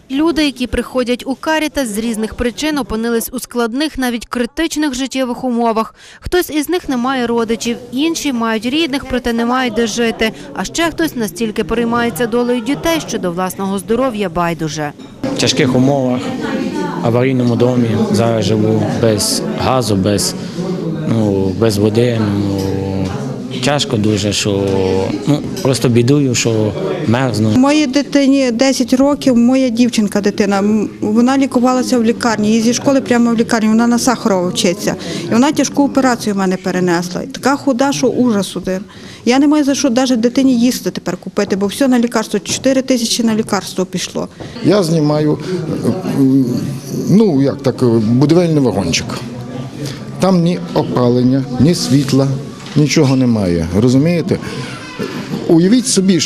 Люди, які приходять у Карітас, з різних причин опинились у складних, навіть критичних життєвих умовах. Хтось із них не має родичів, інші мають рідних, проте не мають де жити. А ще хтось настільки переймається долею дітей, що до власного здоров'я байдуже. В тяжких умовах, аварійному домі, зараз живу без газу, без води. Тяжко дуже, що просто бідую, що мерзну. Моїй дитині 10 років, моя дівчинка-дитина, вона лікувалася в лікарні, її зі школи прямо в лікарні, вона на Сахарова вчиться. І вона тяжку операцію в мене перенесла. Така худа, що ужас один. Я не маю за що навіть дитині їсти тепер купити, бо все на лікарство, 4 тисячі на лікарство пішло. Я знімаю, будівельний вагончик. Там ні опалення, ні світла. Нічого немає, розумієте? Уявіть собі,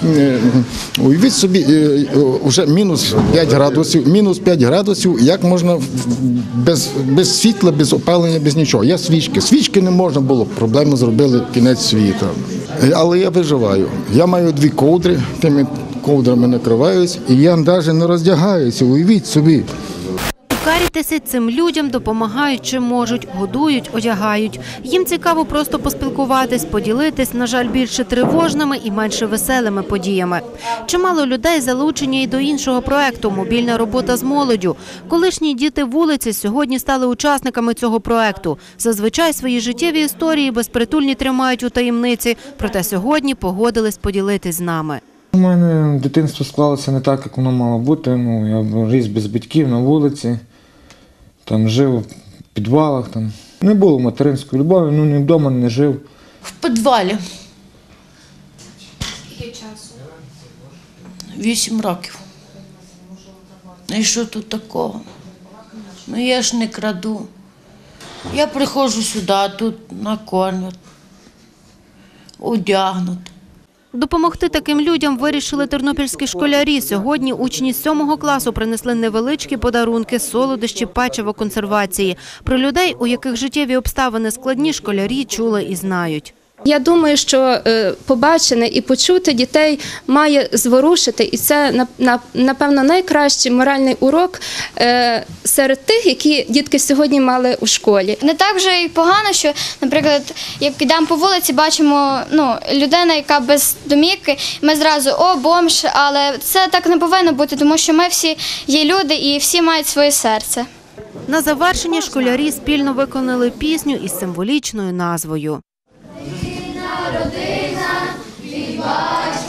вже мінус 5 градусів, як можна без світла, без опалення, без нічого. Я свічки не можна було, проблему зробили, кінець світу. Але я виживаю. Я маю 2 ковдри, тими ковдрами накриваюсь, і я навіть не роздягаюся, уявіть собі. У Карітасі цим людям допомагають чим можуть, годують, одягають. Їм цікаво просто поспілкуватись, поділитись, на жаль, більше тривожними і менше веселими подіями. Чимало людей залучені і до іншого проекту – мобільна робота з молоддю. Колишні діти вулиці сьогодні стали учасниками цього проекту. Зазвичай свої життєві історії безпритульні тримають у таємниці, проте сьогодні погодились поділитись з нами. У мене дитинство склалося не так, як воно мало бути. Я ріс без батьків на вулиці, жив в підвалах. Не було материнської любові, ні вдома не жив. В підвалі. Скільки часу? 8 років. І що тут такого? Я ж не краду. Я приходжу сюди, а тут накормлять, одягнуть. Допомогти таким людям вирішили тернопільські школярі. Сьогодні учні 7 класу принесли невеличкі подарунки, солодощі, печиво, консервації. Про людей, у яких життєві обставини складні, школярі чули і знають. Я думаю, що побачене і почути дітей має зворушити. І це, напевно, найкращий моральний урок серед тих, які дітки сьогодні мали у школі. Не так вже і погано, що, наприклад, як йдемо по вулиці, бачимо людина, яка без домівки, ми зразу «о, бомж», але це так не повинно бути, тому що ми всі є люди і всі мають своє серце. На завершення школярі спільно виконали пісню із символічною назвою. Родина, від